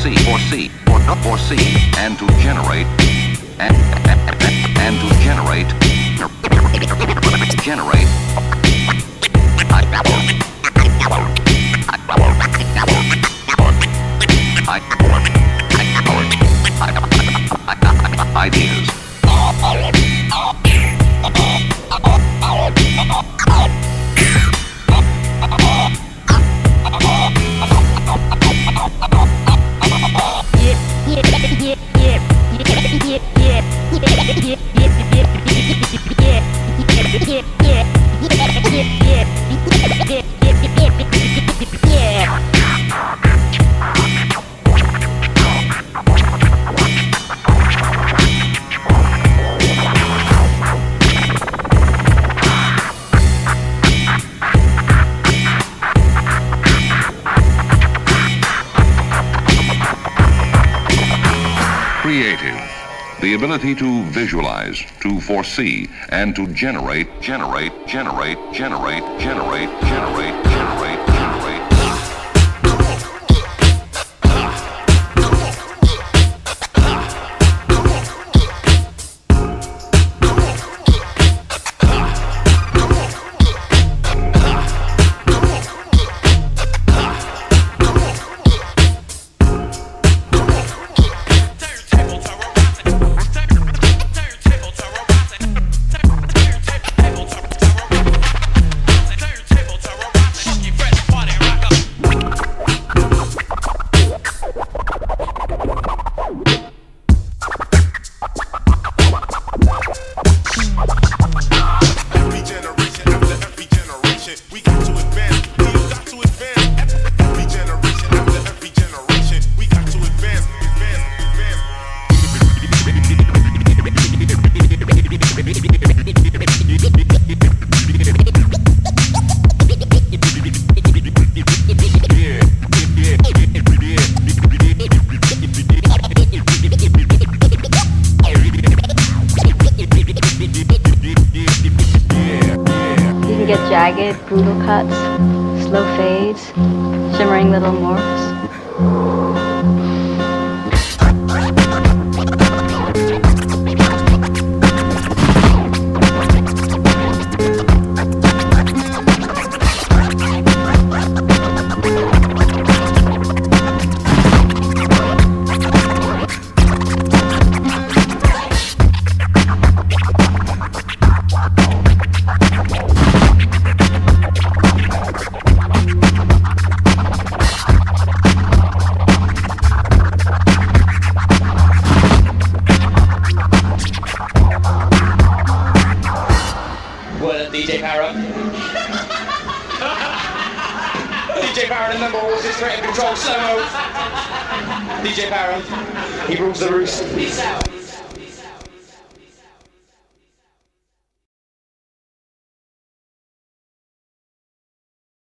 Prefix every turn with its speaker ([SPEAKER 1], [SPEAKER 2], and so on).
[SPEAKER 1] and to generate, and to generate ideas. Creative, the ability to visualize, to foresee, and to generate.
[SPEAKER 2] Get jagged, brutal cuts, slow fades, shimmering little morphs.
[SPEAKER 3] DJ Parrot. DJ Parrot, the number horses, threat and control, slow-mo. DJ Parrot, he rules the roost. Peace out.